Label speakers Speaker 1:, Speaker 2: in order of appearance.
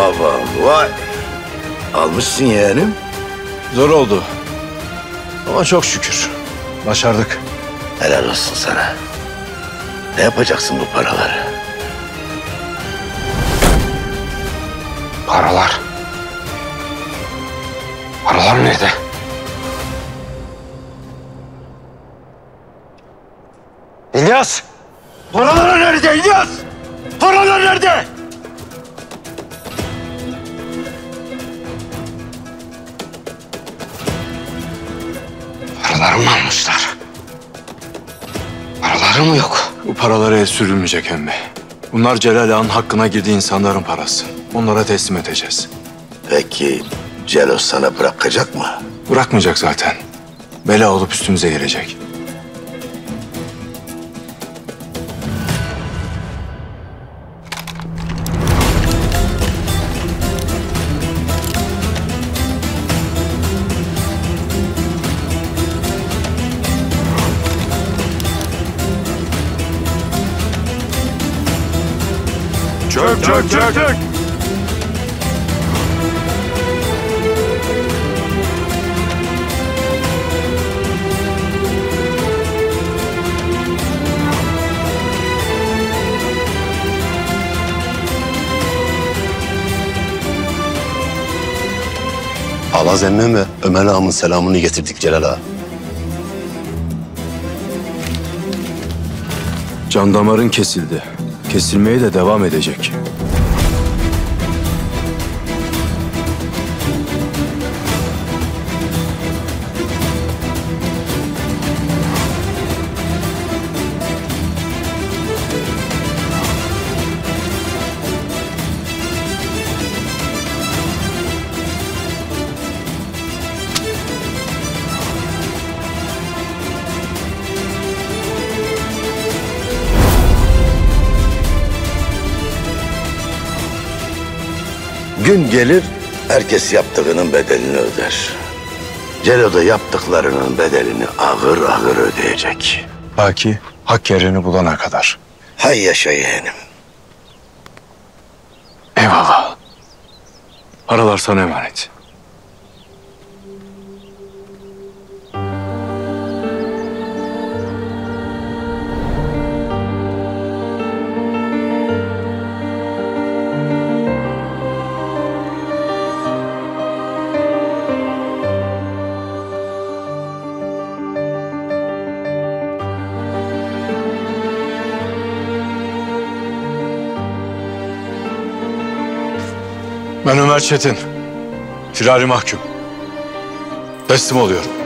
Speaker 1: baba, vay. Almışsın yeğenim.
Speaker 2: Zor oldu. Ama çok şükür. Başardık.
Speaker 1: Helal olsun sana. Ne yapacaksın bu paraları?
Speaker 3: Paralar. Paralar nerede? İlyas!
Speaker 1: Paralar nerede İlyas? Paralar nerede?
Speaker 3: Paralarımı almışlar. Paralarım yok.
Speaker 2: Bu paralara el sürülmeyecek emmi. Bunlar Celal Ağa'nın hakkına girdiği insanların parası. Onlara teslim edeceğiz.
Speaker 1: Peki Celo sana bırakacak mı?
Speaker 2: Bırakmayacak zaten. Bela olup üstümüze gelecek.
Speaker 4: Çök çök çök çök.
Speaker 5: Alaz emmim ve Ömer ağamın selamını getirdik Celal ağa.
Speaker 2: Can damarın kesildi. Kesilmeye de devam edecek.
Speaker 1: Gün gelir, herkes yaptığının bedelini öder. Celo da yaptıklarının bedelini ağır ağır ödeyecek.
Speaker 2: Belki hak yerini bulana kadar.
Speaker 1: Hay yaşa yeğenim.
Speaker 2: Eyvallah. Paralar sana emanet. Ben Ömer Çetin. Firari mahkum. Teslim oluyorum.